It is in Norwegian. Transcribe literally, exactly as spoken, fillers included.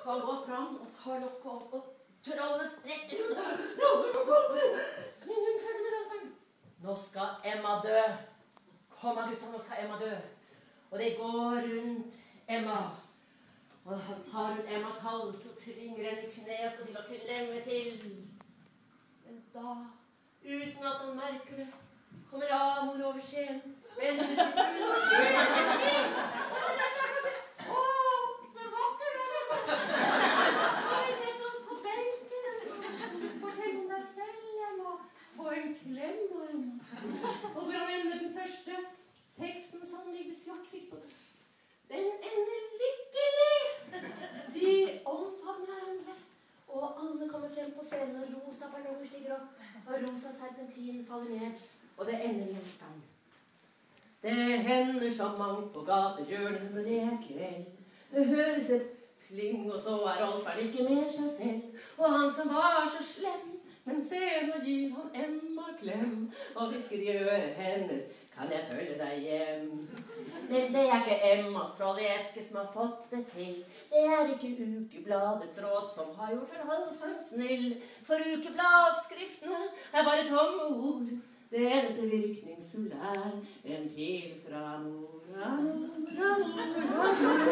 Så han går fram og tar lokket opp, og trollet spretter ut. Nå skal Emma dø. Kom an, gutta, nå skal Emma dø. Og de går rundt Emma. Og han tar rundt Emmas hals og tvinger henne i kne og skal til å klemme til. Men da, uten at han merker det, kommer Amor over skjeen, spenner sitt brun og skjeen. Åh, så vakker det er. Skal vi sette oss på benken? Fortell om deg selv, Emma. Få en klem av Emma. Og hvordan ender den første teksten som Vigdis Hjorth fikk på det? Den ender lykkelig. De omfavner hverandre. Og alle kommer frem på scenen, og rosa ballonger stiger opp, og rosa serpentin faller ned. Og det ender i en sang. Det hender så mangt på gatehjørnet når det er kveld. Det høres et pling, og så er Rolferd ikke mer seg selv. Og han som var så slem, men se nå gir han Emma klem. Og hvisker i øret hennes, kan jeg følge deg hjem? Men det er ikke Emmas troll i eske som har fått det til. Det er ikke Ukebladets råd som har gjort for Halvfang snill. For ukebladoppskriftene er bare tomme ord. Det eneste virkningsfulle er en pil fra mor. Fra mor, fra mor, fra mor.